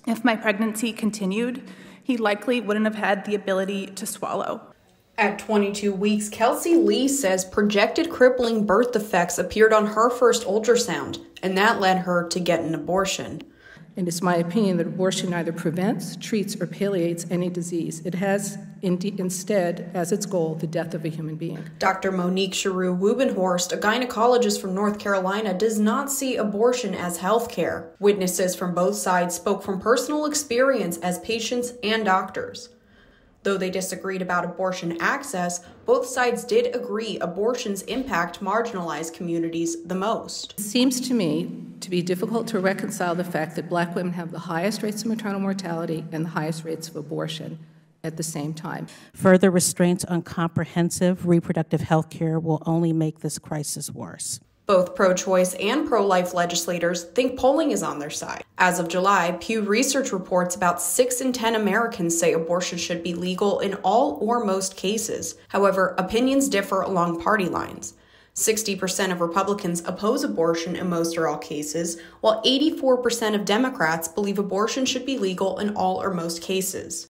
If my pregnancy continued, he likely wouldn't have had the ability to swallow. At 22 weeks, Kelsey Lee says projected crippling birth defects appeared on her first ultrasound, and that led her to get an abortion. And it's my opinion that abortion neither prevents, treats, or palliates any disease. It has instead as its goal the death of a human being. Dr. Monique Charoux-Wubenhorst, a gynecologist from North Carolina, does not see abortion as health care. Witnesses from both sides spoke from personal experience as patients and doctors. Though they disagreed about abortion access, both sides did agree abortions impact marginalized communities the most. It seems to me to be difficult to reconcile the fact that Black women have the highest rates of maternal mortality and the highest rates of abortion at the same time. Further restraints on comprehensive reproductive health care will only make this crisis worse. Both pro-choice and pro-life legislators think polling is on their side. As of July, Pew Research reports about 6 in 10 Americans say abortion should be legal in all or most cases. However, opinions differ along party lines. 60% of Republicans oppose abortion in most or all cases, while 84% of Democrats believe abortion should be legal in all or most cases.